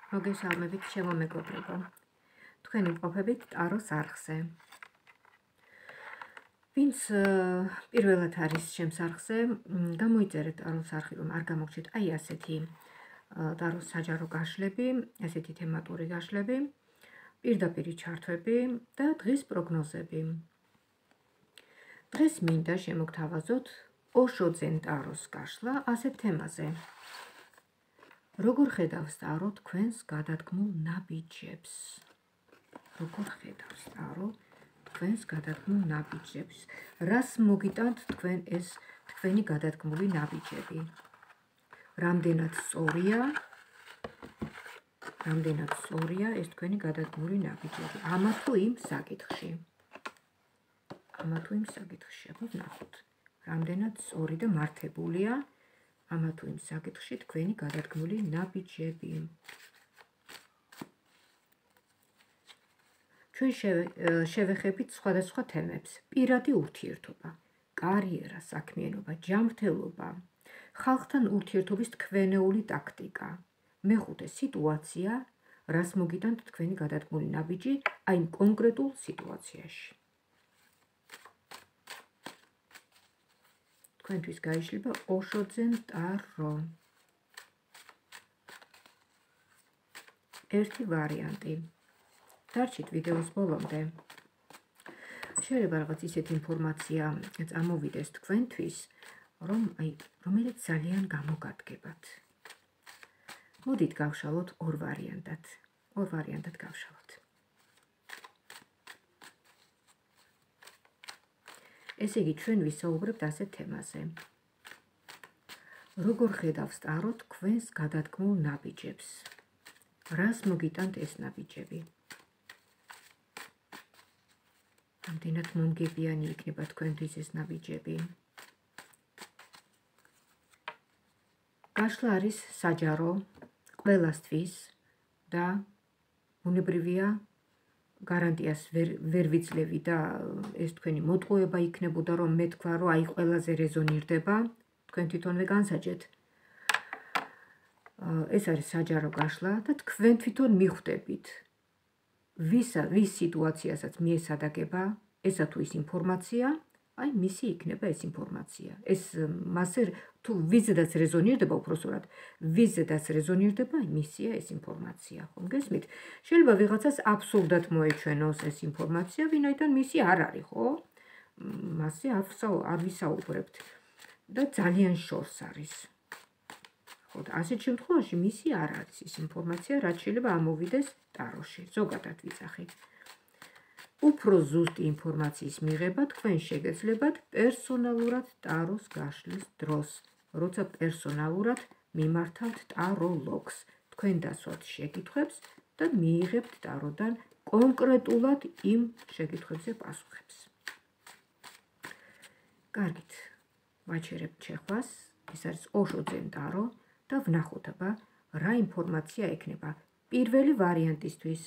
მოგესალმებით შემომეგობრებო. თქვენი მყოფებით ტაროს არხზე. ვინც პირველად არის ჩემს არხზე, გამოიწერეთ ტაროს არხი, რომ არ გამოგჩეთ აი ასეთი ტაროს საჯარო გაშლები, ასეთი თემატური გაშლები, პირდაპირი ჩართვები და დღის პროგნოზები. დღეს მინდა შემოგთავაზოთ ოშოძენ ტაროს გაშლა ასეთ თემაზე. როგორ ხედავს ტარო თქვენს გადადგმულ ნაბიჯებს? როგორ ხედავს ტარო თქვენს გადადგმულ ნაბიჯებს? რას მოგიტანთ თქვენ ეს თქვენი გადადგმული ნაბიჯები? რამდენად სწორია ეს თქვენი გადადგმული ნაბიჯები? ამა თუ იმ საკითხში. ვნახოთ. რამდენად სწორი და მართებულია ამა თუ იმ საკითხში თქვენი გადადგმული ნაბიჯები. ჩვენ შევეხებით სხვადასხვა თემებს: პირადი ურთიერთობა, კარიერა, საქმიანობა, ჯანმრთელობა, ხალხთან ურთიერთობის თქვენეული ტაქტიკა. მეხუთე სიტუაცია, რას მოგიტანთ თქვენი გადადგმული ნაბიჯი აი იმ კონკრეტულ სიტუაციაში. თქვენთვის გაიშლება ოშოძენ ტარო. ერთი ვარიანტი. დარჩით ვიდეოს ბოლომდე. შეიძლება რაღაც ისეთი ინფორმაცია წამოვიდეს თქვენთვის, რომელიც ძალიან გამოგადგებათ. მოდით გავშალოთ ორ ვარიანტად გავშალოთ. ესე იგი, ჩვენ ვისაუბრებთ ასეთ თემაზე. როგორ ხედავს ტარო თქვენს გადადგმულ ნაბიჯებს? რას მოგიტანთ ეს ნაბიჯები? რამდენად მომგებიანი იქნება თქვენთვის ეს ნაბიჯები? გაშლა არის საჯარო ყველასთვის და ბუნებრივია გარანტიას ვერ ვიძლევი და ეს თქვენი მოტყუება იქნებოდა, რომ მე თქვა, რომ აი ყველაზე რეზონირდება, თქვენ თვითონვე განსაჯეთ. ეს არის საჯარო გაშლა და თქვენ თვითონ მიხვდებით. ვის სიტუაციასაც მიესადაგება ესა თუ ის ინფორმაცია, აი მისი იქნება ეს ინფორმაცია. ეს მასე თუ ვიზედაც რეზონირდება, უпроსტად, ვიზედაც რეზონირდება, მისია ეს ინფორმაცია. ხომ გესმით? შეიძლება ვიღაცას აბსურდად მოეჩვენოს ეს ინფორმაცია, ვინაიდან მისი არ არის, ხო? მასზე არ ვისაუბრებთ და ძალიან შორს არის. ხო, ასეთ შემთხვევაში მისი არ არის ის ინფორმაცია, რაც შეიძლება ამოვიდეს ტაროში. ზოგადად ვიცახით. უფრო ზუსტი ინფორმაციის მიღება თქვენ შეგეძლებათ პერსონალურად ტაროს გაშლის დროს, როცა პერსონალურად მიმართავთ ტაროლოგს, თქვენ დასვათ შეკითხვებს და მიიღებთ ტაროდან კონკრეტულად იმ შეკითხვებზე პასუხებს. კარგით, ვაჩერებთ შეხვას, ეს არის ოშოძენ ტარო და ვნახოთ აბა რა ინფორმაცია ექნება პირველი ვარიანტისთვის.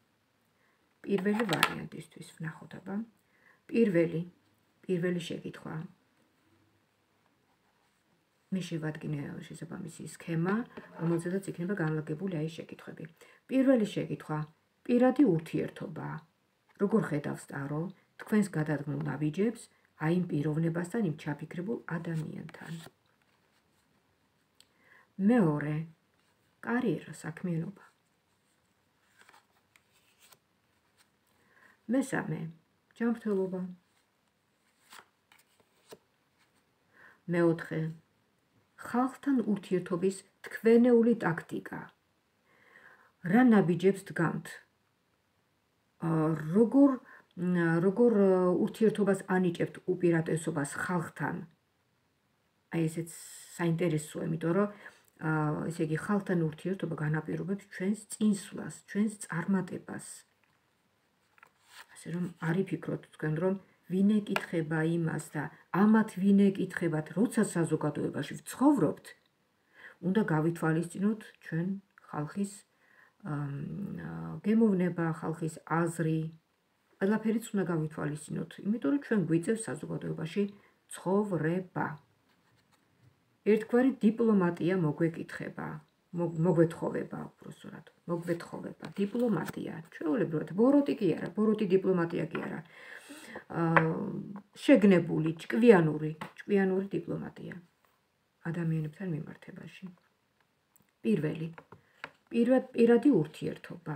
ვნახოთ აბა. პირველი შეკითხვა. მე შევადგინე შესაბამისი სქემა, რომელზედაც იქნება განლაგებული აი შეკითხვები. პირველი შეკითხვა. პირადი ურთიერთობა. როგორ ხედავს ტარო თქვენს გადადგმულ ნაბიჯებს აი იმ პიროვნებასთან, იმ ჩაფიქრებულ ადამიანთან? მეორე. კარიერა, საქმიანობა. მესამე. ჯანმრთელობა. მეოთხე. ხალხთან ურთიერთობის თქვენეული ტაქტიკა. რა ნაბიჯებს დგამთ? როგორ ურთიერთობას ანიჭებთ უპირატესობას ხალხთან? აი ესეც საინტერესოა, იმიტომ რომ ესე იგი ხალხთან ურთიერთობა განაპირობებს ჩვენს წინსვლას, ჩვენს წარმატებას. ასე რომ არ იფიქროთ თქვენ, რომ ვინ ეკითხება იმას და ამათ ვინ ეკითხებათ, როცა საზოგადოებაში ვცხოვრობთ, უნდა გავითვალისწინოთ ჩვენ ხალხის გემოვნება, ხალხის აზრი, ყველაფერიც უნდა გავითვალისწინოთ, იმიტომ რომ ჩვენ გვიწევს საზოგადოებაში ცხოვრება. ერთგვარი დიპლომატია მოგვეკითხება. მოგვეთხოვება უბრალოდ, მოგვეთხოვება. დიპლომატია, ჩვეულებრივად, ბოროტი კი არა, ბოროტი დიპლომატია კი არა. შეგნებული, ჭკვიანური დიპლომატია ადამიანებთან მიმართებაში. პირადი ურთიერთობა.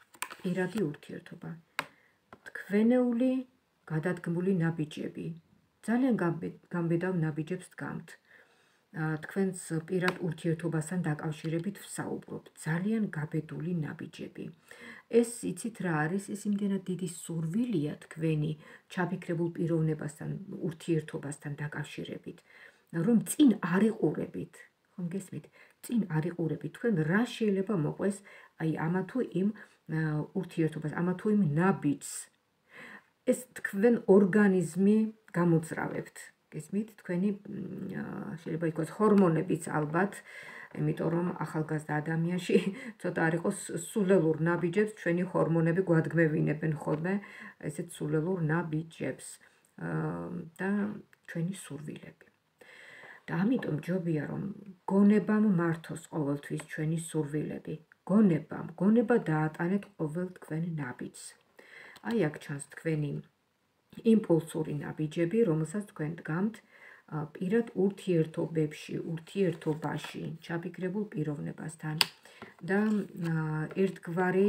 თქვენეული, გადადგმული ნაბიჯები. ძალიან გამბედავ ნაბიჯებს დგამთ. თქვენს პირად ურთიერთობასთან დაკავშირებით ვსაუბრობ. ძალიან გაბედული ნაბიჯები. ეს იცით რა არის? ეს იმდენად დიდი სურვილია თქვენი ჩაფიქრებულ პიროვნებასთან, ურთიერთობასთან დაკავშირებით, რომ წინ არ იყურებით. ხომ გესმით? წინ არ იყურებით. თქვენ რა შეიძლება მოყვეს აი ამა თუ იმ ურთიერთობას, ამა თუ იმ ნაბიჯს. ეს თქვენ ორგანიზმი გამოძრავებთ. გესმით? თქვენი შეიძლება ითქვას ჰორმონებიც ალბათ, იმიტომ რომ ახალგაზრდა ადამიანში ცოტა არ იყოს სულელურ ნაბიჯებს, ჩვენი ჰორმონები გვადგმევინებენ ხოლმე ესეთ სულელურ ნაბიჯებს და ჩვენი სურვილები. და ამიტომ ჯობია რომ გონებამ მართოს ყოველთვის ჩვენი სურვილები. გონება დაატანეთ ყოველ თქვენ ნაბიჯს. აი აქ ჩანს თქვენი იმპულსური ნაბიჯები, რომელსაც თქვენ დგამთ პირად ურთიერთობაში, ჩაფიქრებულ პიროვნებასთან. და ერთგვარი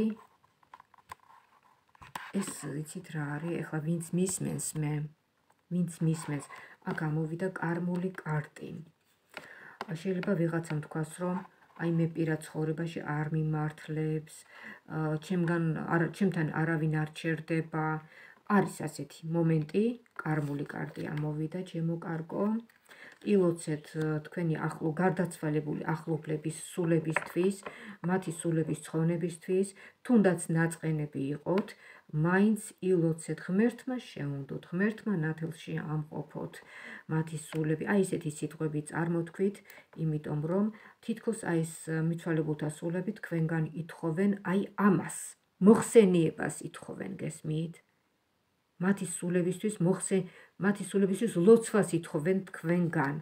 ეს იცით რა არის, ეხლა ვინც მისმენს, აქ გამოვიდა კარმული კარტი. შეიძლება ვიღაცამ თქვას, რომ აი მე პირად ცხოვრებაში არ მიმართლებს, ჩემთან არავინ არ ჩერდება. არის ასეთი მომენტი, კარმული კარტი ამოვიდა, ჩემო კარგო. ილოცეთ თქვენი გარდაცვალებული ახლობლების სულებისთვის, მათი სულების ცხონებისთვის, თუნდაც ნაწყენები იყოთ, მაინც ილოცეთ ღმერთმა შეუნდოთ, ღმერთმა ნათელში ამყოფოთ მათი სულები. აი ესეთი სიტყვები წარმოთქვით, იმიტომ რომ თითქოს აი ეს მიცვალებულთა სულები თქვენგან ითხოვენ აი ამას, მოხსენიებას ითხოვენ, გესმით? მათი სულებისთვის ლოცვას ითხოვენ თქვენგან.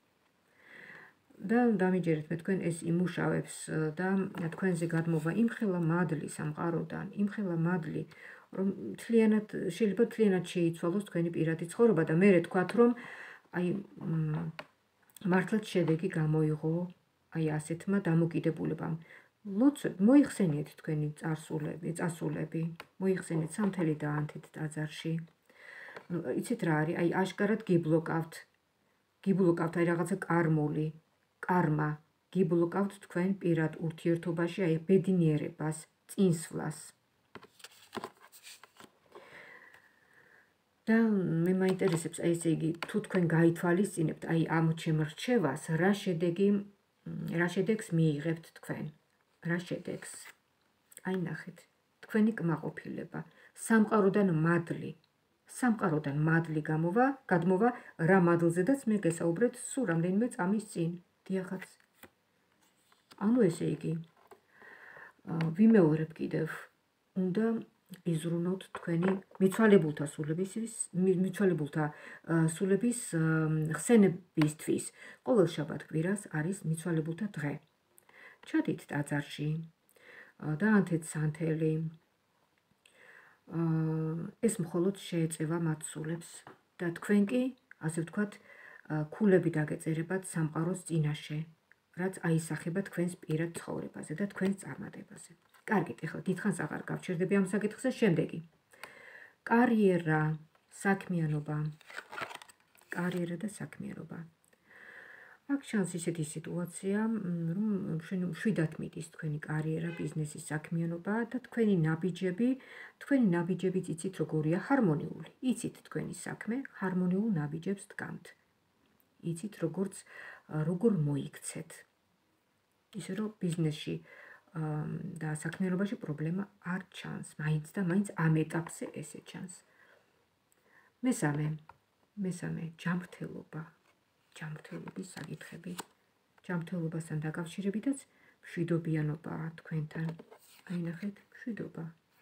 და დამიჯერეთ მე თქვენ ეს იმუშავებს და თქვენზე გადმოვა იმხელა მადლი სამყაროდან, იმხელა მადლი, რომ შეიძლება თლიანად შეიცვალოს თქვენი პირადი ცხოვრება და მე თქვათ, რომ აი მართლაც შედეგი გამოიღო აი ასეთმა დამოკიდებულებამ. ლოცვები, მოიხსენიეთ თქვენი წარსულები, მოიხსენიეთ სამთელი დაანთით ტაძარში. იცით რა არის, აი აშკარად გიბლოკავთ აი რაღაცა კარმა, გიბლოკავთ თქვენ პირად ურთიერთობაში აი ბედნიერებას, წინსვლას. და მე მაინტერესებს აი ესე იგი, თუ თქვენ გაითვალისწინებთ აი ამ შემრჩევას, რა შედეგს მიიღებთ თქვენ? რა შედეგს? აი ნახეთ, თქვენი კმაყოფილება, სამყაროდან მადლი გადმოვა რა მადლზედაც მე გესაუბრეთ სულ რამდენიმე წამის წინ. დიახაც. ანუ ესე იგი, ვიმეორებ კიდევ, უნდა იზრუნოთ თქვენი მიცვალებულთა სულების ხსენებისთვის. ყოველ შაბათ-კვირას არის მიცვალებულთა დღე. ჩადით ტაძარში, დაანთეთ სანთელი. ეს მხოლოდ შეეწევა მათ სულებს და თქვენ კი, ასე ვთქვათ, ქულები დაგეწერებათ სამყაროს წინაშე, რაც აისახება თქვენს პირად ცხოვრებაზე და თქვენს წარმატებაზე. კარგით, ეხლა დიდხანს აღარ გავჩერდები ამ საკითხზე. შემდეგი. კარიერა და საქმიანობა. აქ ჩანს ისეთი სიტუაცია, რომ შვიდათ მიდის თქვენი კარიერა, ბიზნესი, საქმიანობა და თქვენი ნაბიჯები იცით როგორია ჰარმონიული. იცით თქვენი საქმე, ჰარმონიულ ნაბიჯებს დგამთ. იცით როგორ მოიქცეთ. ისე რომ ბიზნესში და საქმიანობაში პრობლემა არ ჩანს, მაინც და მაინც ამ ეტაპზე ესე ჩანს. მესამე, ჯანმრთელობის საკითხები. ჯანმრთელობასთან დაკავშირებითაც მშვიდობიანობაა თქვენთან. აი ნახეთ, მშვიდობა.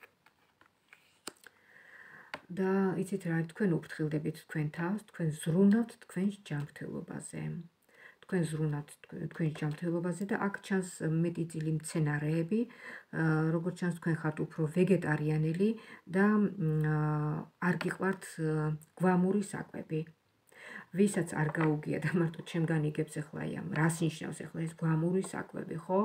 და იცით რა, თქვენ უფრთხილდებით თქვენ თავს, თქვენ ზრუნავთ თქვენს ჯანმრთელობაზე. თქვენ ზრუნავთ თქვენი ჯანმრთელობაზე და აქ ჩანს მეტი წილი მცენარეები, როგორც ჩანს თქვენ ხართ უფრო ვეგეტარიანელი და არ გიყვართ გვამური საკვები. ვისაც არ გაუგია და მარტო ჩემგან იგებს ახლა აი ამ რას ნიშნავს ახლა ეს გვამური საკვები, ხო?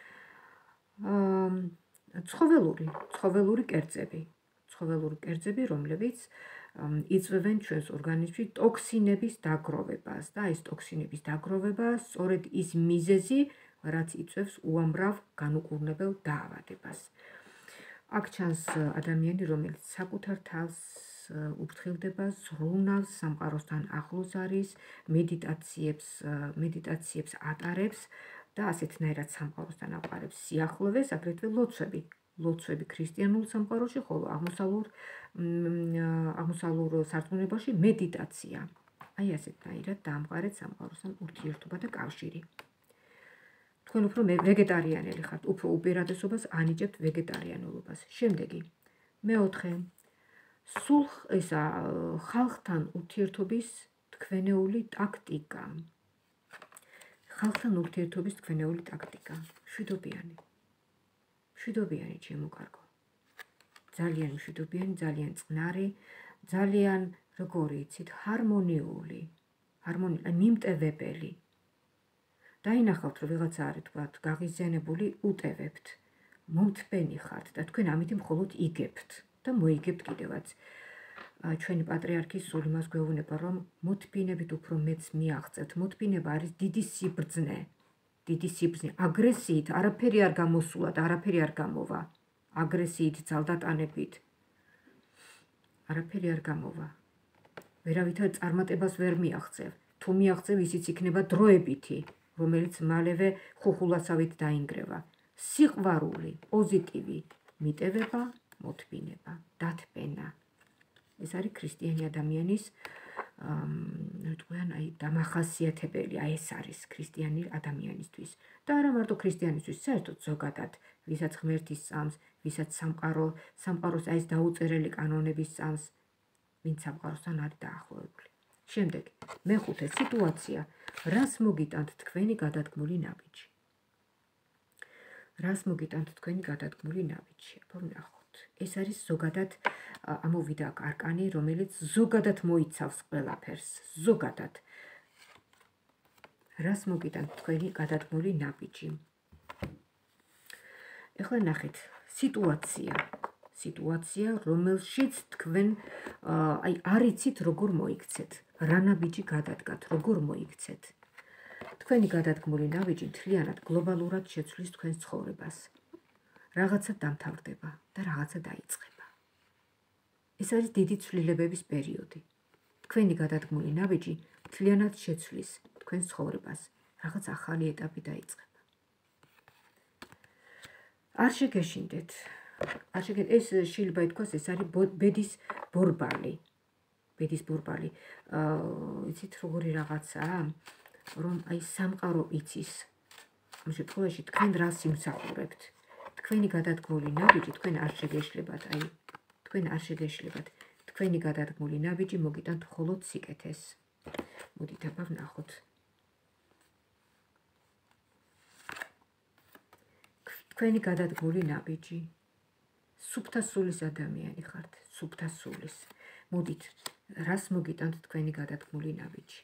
ცხოველური კერძები, რომლებიც იწვევენ ჩვენს ორგანიზმში ტოქსინების დაგროვებას და ეს ტოქსინების დაგროვება სწორედ ის მიზეზი, რაც იწვევს უამრავ განუკურნებელ დაავადებას. აქ ჩანს ადამიანი, რომელიც საკუთარ თავს უფრთხილდება, ზრუნავს, სამყაროსთან ახლოს არის, მედიტაციებს ატარებს და ასეთნაირად სამყაროსთან აყარებს სიახლოვეს, აგრეთვე ლოცვები ქრისტიანულ სამყაროში, ხოლო აღმოსავლურ სარწმუნოებაში მედიტაცია. აი ასეთნაირად დაამყარეთ სამყაროსთან ურთიერთობა და კავშირი. თქვენ უფრო ვეგეტარიანელი ხართ, უფრო უპირატესობას ანიჭებთ ვეგეტარიანულობას. შემდეგი, მეოთხე, სულ ესა ხალხთან ურთიერთობის თქვენეული ტაქტიკა. მშვიდობიანი ჩემო კარგო. ძალიან მშვიდობიანი, ძალიან წყნარი, ძალიან როგორი იცით, ჰარმონიული, მიმტევებელი. დაინახავთ, რომ ვიღაცა არის თქვათ გაღიზიანებული, უტევებთ, მომთბენი ხართ და თქვენ ამით მხოლოდ იგებთ და მოიგებთ კიდევაც. ჩვენი პატრიარქი სულ იმას გვეუბნება, რომ მოთბინებით უფრო მეც მიაღწევთ. მოთბინება არის დიდი სიბრძნე, აგრესიით არაფერი არ გამოსულა და არაფერი არ გამოვა. აგრესიით, ძალდატანებით არაფერი არ გამოვა. ვერავითარ წარმატებას ვერ მიაღწევ. თუ მიაღწევ, ისიც იქნება დროებითი, რომელიც მალევე ხუხულასავით დაინგრევა. სიყვარული, პოზიტივი, მიტევება, მოთბინება, დათბენა. ეს არის ქრისტიანი ადამიანის დამახასიათებელი, ეს არის ქრისტიანი ადამიანისთვის. და არა მარტო ქრისტიანისთვის, საერთოდ ზოგადად, ვისაც ღმერთი სწამს, ვისაც სამყაროს ეს დაუწერელი კანონები სწამს, ვინც სამყაროსთან არის დაახლოებული. შემდეგი, მეხუთე სიტუაცია, რას მოგიტანთ თქვენი გადადგმული ნაბიჯი? აბა ვნახოთ. ეს არის ზოგადად ამოვიდა აქ არკანი, რომელიც ზოგადად მოიცავს ყველაფერს. ზოგადად. რას მოგიტანთ თქვენი გადადგმული ნაბიჯი? ეხლა ნახეთ, სიტუაცია, რომელშიც თქვენ არ იცით როგორ მოიქცეთ, რა ნაბიჯი გადადგათ, როგორ მოიქცეთ. თქვენი გადადგმული ნაბიჯი მთლიანად გლობალურად შეცვლის თქვენს ცხოვრებას. რაღაცა დამთავრდება და რაღაცა დაიწყება. ეს არის დიდი ცვლილებების პერიოდი. თქვენი გადადგმული ნაბიჯი მთლიანად შეცვლის თქვენს ცხოვრებას. რაღაც ახალი ეტაპი დაიწყება. არ შეგეშინდეთ. ეს შეიძლება ითქვას, ეს არის ბედის ბორბალი. იცით როგორი რაღაცაა, რომ აი სამყარო იცის. ამ შემთხვევაში თქვენ რას იმსახურებთ? თქვენი გადადგმული ნაბიჯი თქვენ არ შეგეშლებათ, თქვენი გადადგმული ნაბიჯი მოგიტანთ მხოლოდ სიკეთეს. მოდით აბა ვნახოთ. თქვენი გადადგმული ნაბიჯი. სუფთა სულის ადამიანი ხართ, სუფთა სულის. მოდით, რას მოგიტანთ თქვენი გადადგმული ნაბიჯი?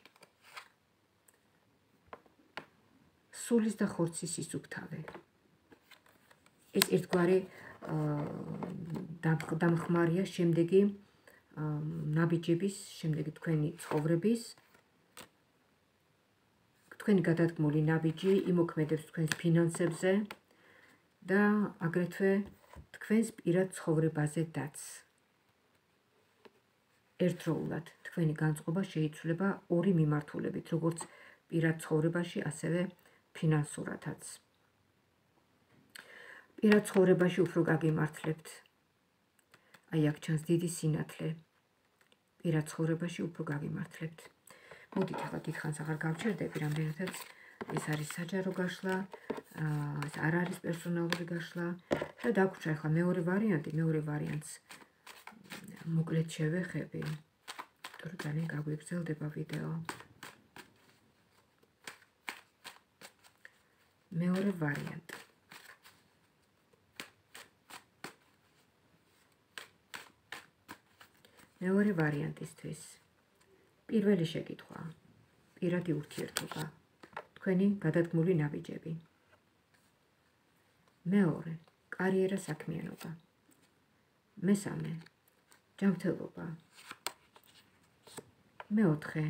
სულის და ხორცის სისუფთავე. ეს ერთგვარი დამხმარია შემდეგი ნაბიჯების, შემდეგი თქვენი ცხოვრების. თქვენი გადადგმული ნაბიჯი იმოქმედებს თქვენს ფინანსებზე და აგრეთვე თქვენს პირად ცხოვრებაზედაც. ერთდროულად თქვენი განწყობა შეიცვლება ორი მიმართულებით, როგორც პირად ცხოვრებაში, ასევე ფინანსურადაც. პირად ცხოვრებაში უფრო გაგიმართლებთ. აი აქ ჩანს დიდი სინათლე. პირად ცხოვრებაში უფრო გაგიმართლებთ. მოდით ახლა დიდხანს აღარ გავჩერდები, რამდენადაც ეს არის საჯარო გაშლა, ეს არ არის პერსონალური გაშლა და დაგვრჩა ახლა მეორე ვარიანტს მოკლედ შევეხები, იმიტომ რომ ძალიან გაგვიგრძელდება ვიდეო. მეორე ვარიანტი. მეორე ვარიანტისთვის პირველი შეკითხვა, პირადი ურთიერთობა, თქვენი გადადგმული ნაბიჯები. მეორე, კარიერა, საქმიანობა. მესამე, ჯანმრთელობა. მეოთხე,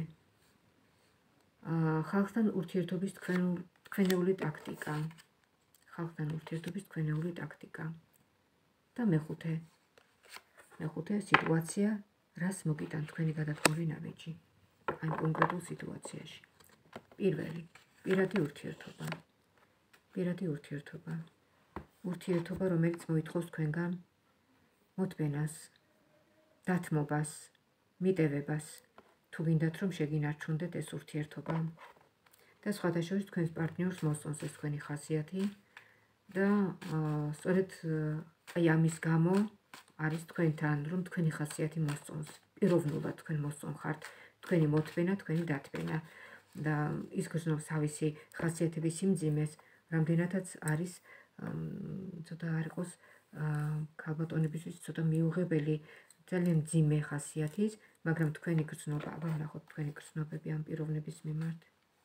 ხალხთან ურთიერთობის თქვენეული ტაქტიკა. ხალხთან ურთიერთობის თქვენეული ტაქტიკა. და მეხუთე, სიტუაცია, რას მოგიტან თქვენი გადადგმული ნაბიჯი ამ კონკრეტულ სიტუაციაში. პირველი, პირადი ურთიერთობა. პირადი ურთიერთობა. ურთიერთობა, რომელიც მოითხოვს თქვენგან მოთმენას, დათმობას, მიტევებას, თუ გინდათ რომ შეგინარჩუნდეთ ეს ურთიერთობა. და სხვათა შორის თქვენს პარტნიორს მოსწონს ეს თქვენი ხასიათი და სწორედ აი ამის გამო არის თქვენთან, რომ თქვენი ხასიათი მოსწონს. პიროვნულად თქვენ მოსწონხართ, თქვენი მოთმენა, თქვენი დათმენა და ის გრძნობს თავისი ხასიათების სიმძიმეს, რამდენადაც არის ცოტა არ იყოს ქალბატონებისთვის ცოტა მიუღებელი, ძალიან მძიმე ხასიათის, მაგრამ თქვენი გრძნობა, აბა ვნახოთ თქვენი გრძნობები ამ პიროვნების მიმართ.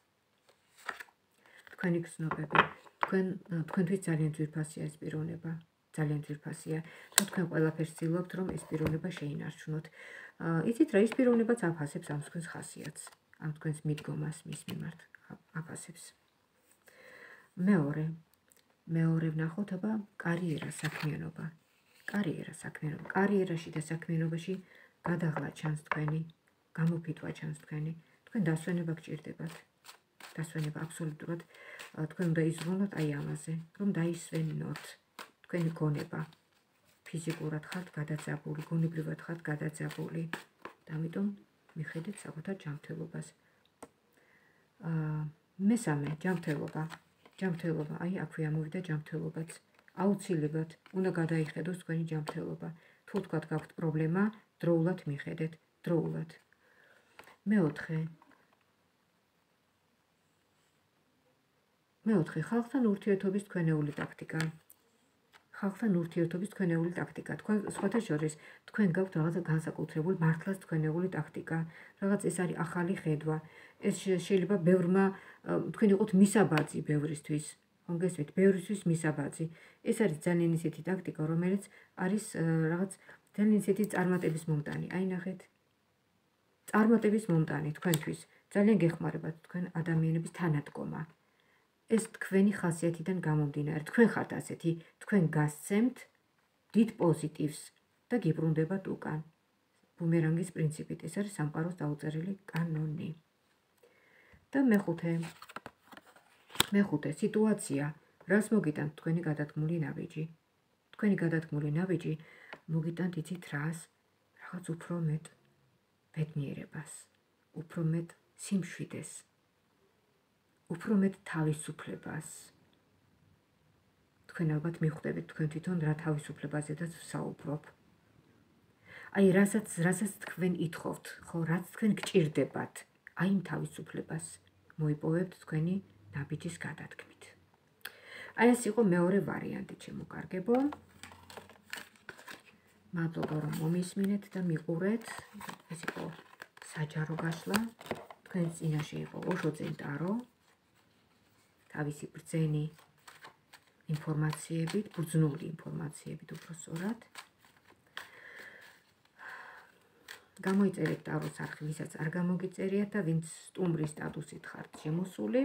თქვენი გრძნობები, თქვენთვის ძალიან ძვირფასია ეს პიროვნება, ძალიან ძვირფასია და თქვენ ყველაფერს ცდილობთ, რომ ეს პიროვნება შეინარჩუნოთ. იცით რა, ის პიროვნებაც აფასებს ამ თქვენს ხასიათს, ამ თქვენს მიდგომას მის მიმართ აფასებს. მეორე ვნახოთ, აბა კარიერა, საქმიანობა. კარიერაში და საქმიანობაში გადაღლა ჩანს თქვენი, გამოფიტვა ჩანს თქვენი, თქვენ დასვენება გჭირდებათ. დასვენება აბსოლუტურად თქვენ უნდა იზრუნოთ აი ამაზე, რომ დაისვენოთ თქვენი გონება. ფიზიკურად ხართ გადაძაბული, გონებრივად ხართ გადაძაბული და ამიტომ მიხედეთ საკუთარ ჯანმრთელობას. მესამე, ჯანმრთელობა, აი აქვე ამოვიდა ჯანმრთელობაც. აუცილებლად უნდა გადაიხედოს თქვენი ჯანმრთელობა. თუ თქვათ გაქვთ პრობლემა, დროულად მიხედეთ, დროულად. მეოთხე, ხალხთან ურთიერთობის თქვენეული ტაქტიკა. ხალხთან ურთიერთობის თქვენეული ტაქტიკა. თქვენ სხვათა შორის თქვენ გაქვთ რაღაცა განსაკუთრებული მართლაც თქვენეული ტაქტიკა. რაღაც ეს არის ახალი ხედვა. ეს შეიძლება ბევრმა თქვენ იყოთ მისაბაძი ბევრისთვის. ხომ გესმით, ბევრისთვის მისაბაძი. ეს არის ძალიან ისეთი ტაქტიკა, რომელიც არის რაღაც ძალიან ისეთი წარმატების მომტანი. აი ნახეთ. წარმატების მომტანი თქვენთვის. ძალიან გეხმარებათ თქვენ ადამიანების თანადგომა. ეს თქვენი ხასიათიდან გამომდინარე. თქვენ ხართ ასეთი, თქვენ გასცემთ დიდ პოზიტივს და გიბრუნდებათ უკან. ბუმერანგის პრინციპით ეს არის სამყაროს დაუწერილი კანონი. და მეხუთე სიტუაცია, რას მოგიტანთ თქვენი გადადგმული ნაბიჯი. თქვენი გადადგმული ნაბიჯი მოგიტანთ იცით რას, რაღაც უფრო მეტ ბედნიერებას, უფრო მეტ სიმშვიდეს, უფრო მეტ თავისუფლებას. თქვენ ალბათ მიხვდებით თქვენ თვითონ რა თავისუფლებაზედაც ვსაუბრობ. აი რასაც თქვენ ითხოვთ, ხო, რაც თქვენ გჭირდებათ, აი იმ თავისუფლებას მოიპოვებთ თქვენი ნაბიჯის გადადგმით. აი ეს იყო მეორე ვარიანტი, ჩემო კარგებო. მადლობა რომ მომისმინეთ და მიყურეთ. ეს იყო საჯარო გაშლა. თქვენს წინაშე იყო ოშო წენტარო. თავისი ბრძენი ინფორმაციებით, ბრძნული ინფორმაციებით უბრალოდ. გამოიწერეთ ტაროს არხი, ვისაც არ გამოგიწერიათ და ვინც სტუმრის სტატუსით ხართ შემოსული.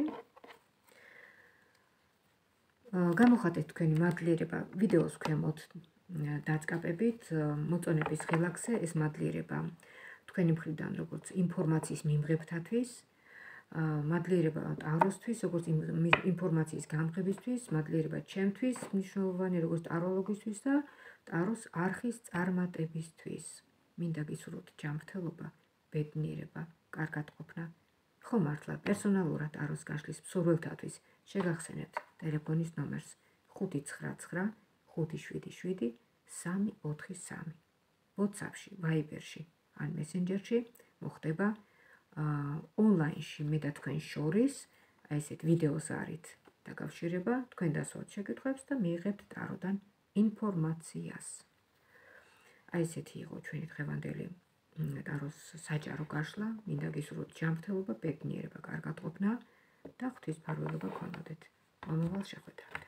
გამოხატეთ თქვენი მადლიერება ვიდეოს ქვემოთ დაწყაპებით, მოწონების ღილაკზე ეს მადლიერება თქვენი მხრიდან როგორც ინფორმაციის მიმღებთათვის, მადლიერება ტაროსთვის, როგორც ინფორმაციის გამღებისთვის, მადლიერება ჩემთვის, მნიშვნელოვანი როგორც ტაროლოგისთვის და ტაროს არხის წარმატებისთვის. მინდა გისურვოთ ჯანმრთელობა, ბედნიერება, კარგადყოფნა. ხო მართლა, პერსონალურად ტაროს გაშლის მსურველთათვის შეგახსენებთ ტელეფონის ნომერს 599 577 343. WhatsApp-ში, Viber-ში ან Messenger-ში მოხდება ონლაინში მე და თქვენ შორის, აი ესეთ ვიდეოს არით დაკავშირება თქვენ დასვათ შეკითხვებს და მიიღებთ ტაროდან ინფორმაციას. აი ესეთი იყო ჩვენი დღევანდელი ტაროს საჯარო გაშლა. მინდა გისურვოთ ჯანმრთელობა, ბედნიერება, კარგად ყოფნა და ღვთისმფარველობა გქონოდეთ. მომავალ შეხვედრამდე.